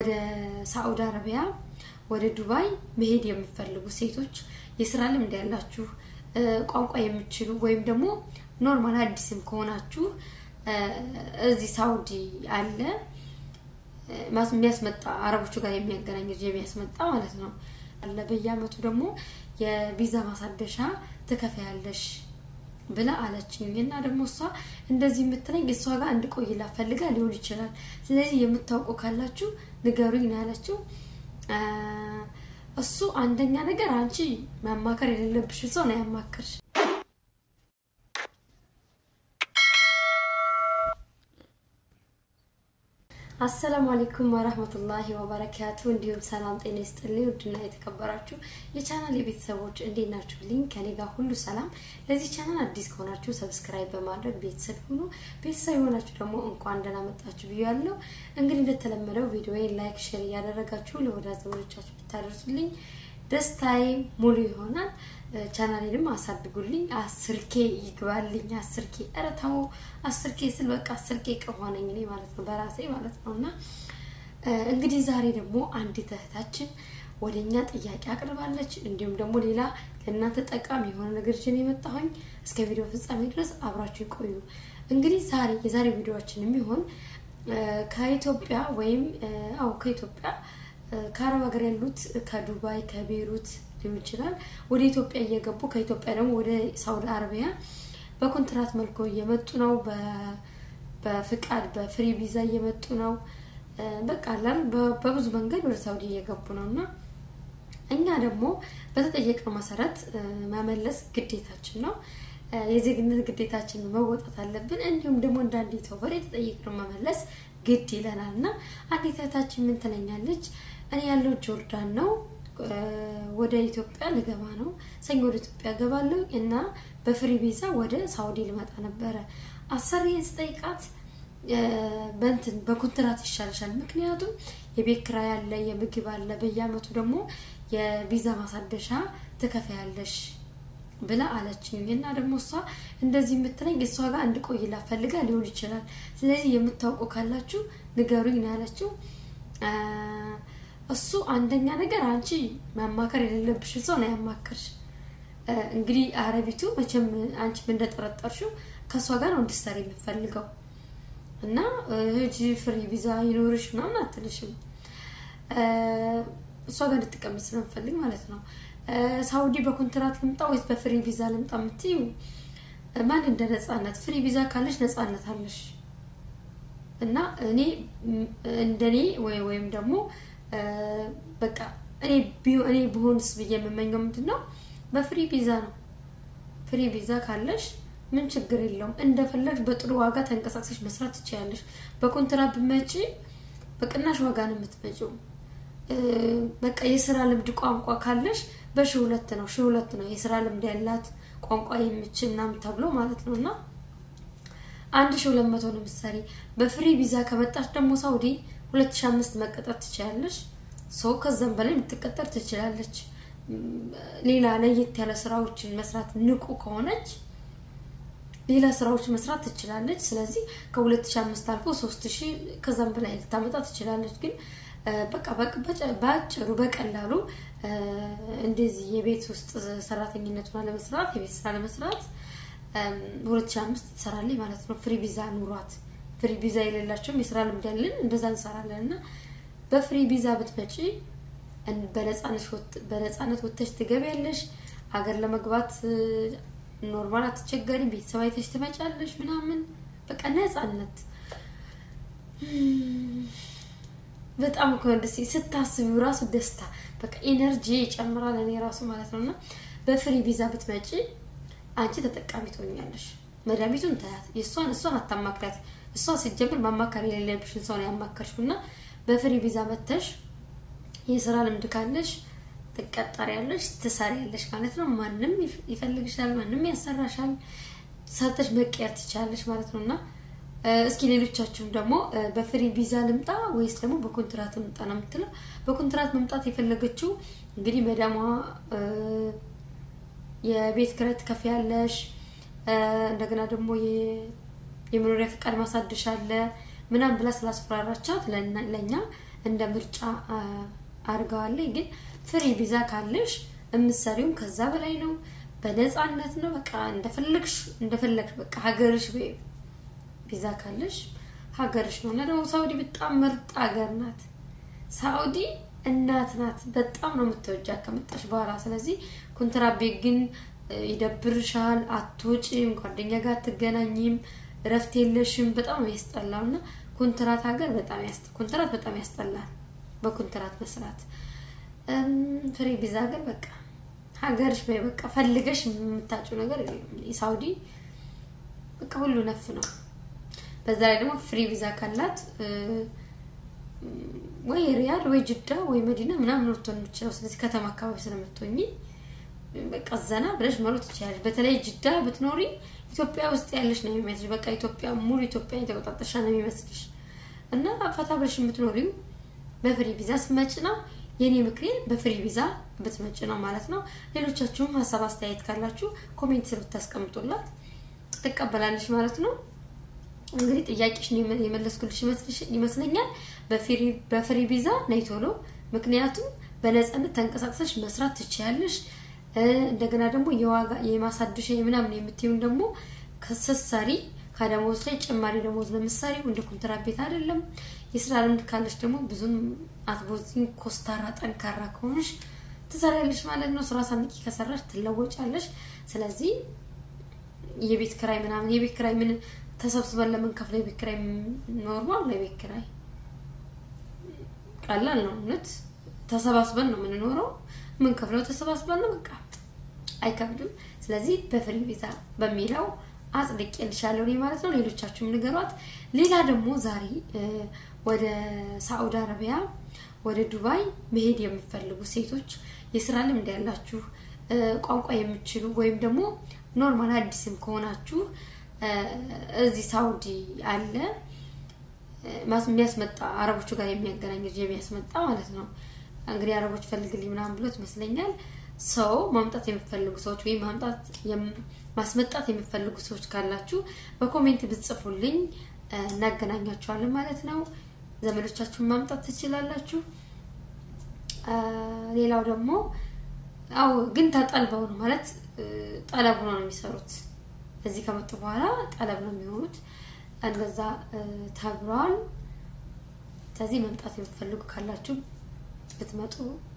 ወደ ሳዑዲ አረቢያ ወደ ዱባይ መሄድ የምትፈልጉ ሴቶች የሥራ ልምድ ያላችሁ ቋንቋ የምትችሉ ወይም ደግሞ ኖርማል አዲስም ከሆናችሁ እዚህ ሳዑዲ አለ የሚያስመጣ አረቦቹ ጋር የሚያገናኝ የሚያስመጣ ማለት ነው አለ በየአመቱ ደግሞ የቪዛ ማሳደሻ ተከፋያለሽ ብላ አለችኝና ደግሞ እሷ እንደዚህ የምትለኝ እሷ ጋር እንድቆይላ ፈልጋ ሊሆን ይችላል ስለዚህ የምታውቁ ካላችሁ ንገሩኝ ነው ያለችው እሱ አንደኛ ነገር አንቺ ማማከር የሌለብሽ ሰው ነው ያማከርሽ አሰላሙ አለይኩም ወራህመቱላሂ ወበረካቱ እንዲሁም ሰላም ጤና ይስጥልኝ ውድና የተከበራችሁ የቻናሌ ቤተሰቦች እንዴት ናችሁ ልኝ ከኔ ጋር ሁሉ ሰላም ለዚህ ቻናል አዲስ ከሆናችሁ ሰብስክራይብ በማድረግ ቤተሰብ ሁኑ ቤተሰብ ሆናችሁ ደግሞ እንኳን ደህና መጣችሁ ብያለሁ እንግዲህ እንደተለመደው ቪዲዮዬን ላይክ ሼር ያደረጋችሁ ለወዳጅ ዘመዶቻችሁ ብታደርሱልኝ ደስታዬ ሙሉ ይሆናል ቻናሌንም አሳድጉልኝ 10k ይግባልኝ 10k አረታው 10k ስል በቃ 10k ከሆነኝ እኔ ማለት ነው በራሴ ማለት ነውና እንግዲህ ዛሬ ደግሞ አንዲት እህታችን ወደኛ ጥያቄ አቅርባለች እንዲሁም ደግሞ ሌላ ለእናንተ ጠቃሚ የሆነ ነገር ጀኔ መጣሁኝ እስከ ቪዲዮ ፍጻሜ ድረስ አብራችሁ ቆዩ እንግዲህ የዛሬ ቪዲዮአችን የሚሆን ከኢትዮጵያ ወይም ከኢትዮጵያ ከአረብ ሀገር ያሉት ከዱባይ ከቤይሩት ሊሆን ይችላል ወደ ኢትዮጵያ እየገቡ ከኢትዮጵያ ደግሞ ወደ ሳውዲ አረቢያ በኮንትራት መልኩ እየመጡ ነው በፍቃድ በፍሪ ቪዛ እየመጡ ነው በቃ አላል በብዙ መንገድ ወደ ሳውዲ እየገቡ ነውና እኛ ደግሞ በተጠየቀው መሰረት መመለስ ግዴታችን ነው የዜግነት ግዴታችን መወጣት አለብን እንዲሁም ደግሞ እንዳንዲ ተወረ የተጠየቀው መመለስ ግድ ይለናልና አንዲት እህታችን ምን ትለኛለች እኔ ያለው ጆርዳን ነው ወደ ኢትዮጵያ ልገባ ነው ሰኞ ወደ ኢትዮጵያ ገባለሁ እና በፍሪ ቪዛ ወደ ሳውዲ ልመጣ ነበር አሰሪን ስጠይቃት በኮንትራት ይሻልሻል ምክንያቱም የቤት ኪራይ አለ የምግብ አለ በየአመቱ ደግሞ የቪዛ ማሳደሻ ተከፋያለሽ ብላ አለችኝና ደግሞ እሷ እንደዚህ የምትለኝ እሷ ጋር እንድቆይላ ፈልጋ ሊሆን ይችላል ስለዚህ የምታውቁ ካላችሁ ንገሩኝ ነው ያለችው እሱ አንደኛ ነገር አንቺ ማማከር የሌለብሽ ሰው ነው ያማከርሽ እንግዲህ አረቢቱ መቼም አንቺ ምን እንደተጠረጠርሽው ከሷ ጋር ነው እንድትሰሪ የምትፈልገው እና እጂ ፍሪ ቪዛ ይኖርሽ ምናምን አትልሽም እሷ ጋር እንድትቀመጥ ስለምፈልግ ማለት ነው ሳውዲ በኮንትራት ልምጣ ወይስ በፍሪ ቪዛ ልምጣ ምትዩ ማን እንደነጻነት ፍሪ ቪዛ ካለሽ ነጻነት አለሽ እና እኔ እንደኔ ወይም ደግሞ በቃ እኔ በሆንስ በየመመኘው ምንድነው በፍሪ ቪዛ ነው ፍሪ ቪዛ ካለሽ ምን ችግር የለውም እንደፈለግሽ በጥሩ ዋጋ ተንቀሳቅሰሽ መስራት ትችያለሽ በኮንትራት ብመጪ በቅናሽ ዋጋ ነው የምትመጪው በቃ የሥራ ልምድ ቋንቋ ካለሽ በሺ2 ነው የሥራ ልምድ ያላት ቋንቋ የምትችልናም ተብሎ ማለት ነውና 1200 ነው ምሳሌ በፍሪ ቪዛ ከመጣሽ ደግሞ ሳውዲ 2005 መቀጠር ትችያለሽ ሰው ከዛም በላይ ምትቀጠር ትችላለች ሌላ ለየት ያለ ስራዎችን መስራት ንቁ ከሆነች ሌላ ስራዎች መስራት ትችላለች ስለዚህ ከ2005 አልፎ 3000 ከዛም በላይ ልታመጣ ትችላለች ግን በቃ ባጭሩ በቀላሉ እንደዚህ የቤት ውስጥ ሰራተኝነቱን ለመስራት የቤት ስራ ለመስራት 2005 ትሰራለች ማለት ነው ፍሪ ቪዛ ኑሯት ፍሪ ቪዛ የሌላቸው የሥራ ልምድ ያለን እንደዛ እንሰራለንና በፍሪ ቪዛ ብትመጪ በነጻነት ወጥተሽ ትገቢያለሽ ሀገር ለመግባት ኖርማል አትቸገሪ ቤተሰብ አይተሽ ትመጫለሽ ምናምን በቃ ነጻነት በጣም ኮንደስ ስታስቡ ራሱ ደስታ በቃ ኢነርጂ ይጨምራል እኔ ራሱ ማለት ነውና በፍሪ ቪዛ ብትመጪ አንቺ ተጠቃሚ ትሆኛለሽ መዳሚቱን ታያት እሷን አታማክራት እሷ ሲጀምር ማማከር የሌለብሽ ሰው ነው ያማከርሽውና በፍሪ ቪዛ መተሽ የሥራ ልምድ ካለሽ ተቀጣሪያለሽ ትሰሪያለሽ ማለት ነው ማንንም ይፈልግሻል ማንንም ያሰራሻል ሳተሽ መቀየር ትቻለሽ ማለት ነውና እስኪ ሌሎቻችሁም ደግሞ በፍሪ ቪዛ ልምጣ ወይስ ደግሞ በኮንትራት ልምጣ ነው የምትለው በኮንትራት መምጣት የፈለገችው እንግዲህ መዳሟ የቤት ኪራይ ትከፍያለሽ እንደገና ደግሞ የመኖሪያ ፍቃድ ማሳደሻ አለ ምናምን ብላ ስላስፈራራቻት ለኛ እንደ ምርጫ አርጋዋለኝ ግን ፍሪ ቪዛ ካለሽ እምሰሪው ከዛ በላይ ነው በነፃነት ነው በቃ እንደፈለግሽ በቃ ሀገርሽ ቪዛ ካለሽ ሀገርሽ ነው ነው ሳውዲ በጣም ምርጥ ሀገር ናት ሳውዲ እናት ናት በጣም ነው የምትወጃ ከመጣሽ በኋላ ስለዚህ ኮንትራት ግን ይደብርሻል አትወጪም ጓደኛ ጋር ትገናኝም ረፍት የለሽም በጣም ያስጠላውና ኮንትራት ሀገር በጣም ያስጠላል በኮንትራት መስራት ፍሪ ቪዛ ግን በቃ ሀገርሽ በቃ ፈልገሽ የምታጩ ነገር ሳውዲ በቃ ሁሉ ነፍ ነው በዛ ላይ ደግሞ ፍሪ ቪዛ ካላት ወይ ሪያድ ወይ ጅዳ ወይ መዲና ምናምን ወርቶን ነው ስለዚህ ከተማ አካባቢ ስለምትሆኚ በቃ ዘና ብለሽ መሮጥ ትችያለሽ በተለይ ጅዳ ብትኖሪ ኢትዮጵያ ውስጥ ያለሽ ነው የሚመስልሽ በቃ ኢትዮጵያ ሙሉ ኢትዮጵያ የተቆጣጠረሽ ነው የሚመስልሽ እና ፈታ ብለሽ የምትኖሪው በፍሪ ቪዛ ስመጭና የኔ ምክሬ በፍሪ ቪዛ ብትመጭና ማለት ነው ሌሎቻችሁም ሐሳብ አስተያየት ካላችሁ ኮሜንት ስር ብታስቀምጡላት ተቀበላለሽ ማለት ነው እንግዲህ ጥያቄሽ ነው የመለስኩልሽ ይመስለኛል በፍሪ ቪዛ ነይቶሎ ምክንያቱም በነፃነት ተንቀሳቅሰሽ መስራት ትችያለሽ እንደገና ደግሞ የዋጋ የማሳደሻ ምናምን የምትይውን ደግሞ ከሰሳሪ ካደሞዝ ላይ ጭማሪ ደሞዝ ለምሳሌ እንደ ኮንትራት ቤት አይደለም የስራ ልምድ ካለሽ ደግሞ ብዙም አትቦዚን ኮስታራ ጠንካራ ከሆነሽ ትሰራለሽ ማለት ነው ስራ ሳምቂ ከሰራሽ ትለወጫለሽ ስለዚህ የቤት ክራይ ምናምን የቤት ክራይ ምን ተሰብስበን ለምን ከፍለ የቤት ክራይ ኖርማል ለቤት ክራይ ቀላል ነው ማለት ተሰባስበን ነው የምንኖረው ምን ከፍለው ተሰባስበን ነው በቃ አይከብድም ስለዚህ በፍሪ ቪዛ በሚለው አጽድቄልሻለሁ ማለት ነው ሌሎቻችሁም ንገሯት ሌላ ደግሞ ዛሬ ወደ ሳውዲ አረቢያ ወደ ዱባይ መሄድ የምትፈልጉ ሴቶች የስራ ልምድ ያላችሁ ቋንቋ የምትችሉ ወይም ደግሞ ኖርማል አዲስም ከሆናችሁ እዚህ ሳውዲ አለ የሚያስመጣ አረቦቹ ጋር የሚያገናኝ የሚያስመጣ ማለት ነው እንግዲህ አረቦች ፈልግልኝ ምናምን ብሎት መስለኛል ሰው ማምጣት የምትፈልጉ ሰዎች ወይ ማስመጣት የምትፈልጉ ሰዎች ካላችሁ በኮሜንት ብትጽፉልኝ እናገናኛችኋለን ማለት ነው ዘመዶቻችሁን ማምጣት ትችላላችሁ ሌላው ደግሞ አው ግን ተጠልበው ነው ማለት ጠለብ ነው የሚሰሩት እዚህ ከመጡ በኋላ ጠለብ ነው የሚሆኑት እንደዛ ተብሯል ስለዚህ መምጣት የምትፈልጉ ካላችሁ ብትመጡ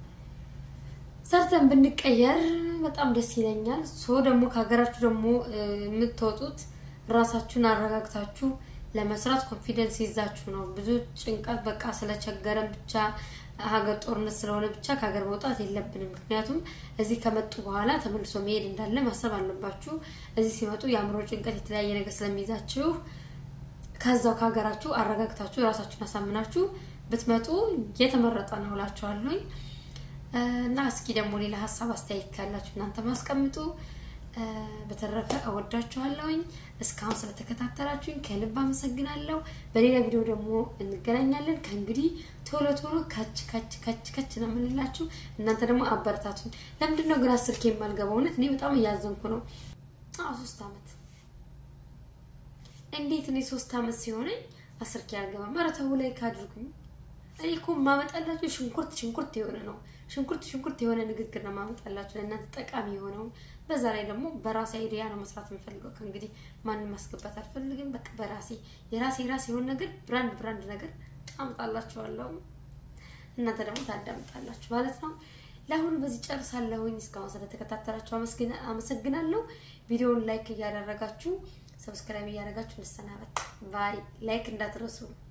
ሰርተን ብንቀየር በጣም ደስ ይለኛል ሶ ደግሞ ከሀገራችሁ ደግሞ የምትወጡት ራሳችሁን አረጋግታችሁ ለመስራት ኮንፊደንስ ይዛችሁ ነው ብዙ ጭንቀት በቃ ስለቸገረን ብቻ ሀገር ጦርነት ስለሆነ ብቻ ከሀገር መውጣት የለብንም ምክንያቱም እዚህ ከመጡ በኋላ ተመልሶ መሄድ እንዳለ ማሰብ አለባችሁ እዚህ ሲመጡ ያምሮ ጭንቀት የተለያየ ነገር ስለሚይዛችሁ ከዛው ከሀገራችሁ አረጋግታችሁ ራሳችሁን አሳምናችሁ ብትመጡ የተመረጠ ነው እላችኋለሁ እና እስኪ ደግሞ ሌላ ሐሳብ አስተያየት ካላችሁ እናንተ ማስቀምጡ በተረፈ አወዳችኋለሁኝ እስካሁን ስለተከታተላችሁኝ ከልብ አመሰግናለሁ በሌላ ቪዲዮ ደግሞ እንገናኛለን ከእንግዲህ ቶሎ ካች ነው የምንላችሁ እናንተ ደግሞ አበርታቱኝ ለምንድነው ግን 10 ኬ ማልገባው እኔ በጣም ያዘንኩ ነው 3 አመት እንዴት ነው 3 አመት ሲሆነኝ 10 ኬ አልገባ ማራታው ላይ ካድርጉኝ እኮ ማመጣላችሁ ሽንኩርት የሆነ ነው ሽንኩርት የሆነ ንግግር ነው ማመጣላችሁ ለእናንተ ጠቃሚ የሆነው በዛ ላይ ደግሞ በራሴ አይዲያ ነው መስራት የምፈልገው ከእንግዲህ ማንንም ማስገባት አልፈልግም በቃ በራሴ የራሴ የሆነ ነገር ብራንድ ነገር አመጣላችኋለሁ እናንተ ደግሞ ታዳምጣላችሁ ማለት ነው ለአሁኑ በዚህ ጨርሳለሁኝ እስካሁን ስለተከታተላችሁ አመሰግናለሁ ቪዲዮውን ላይክ እያደረጋችሁ ሰብስክራይብ እያደረጋችሁ እንሰናበት ባይ ላይክ እንዳትረሱ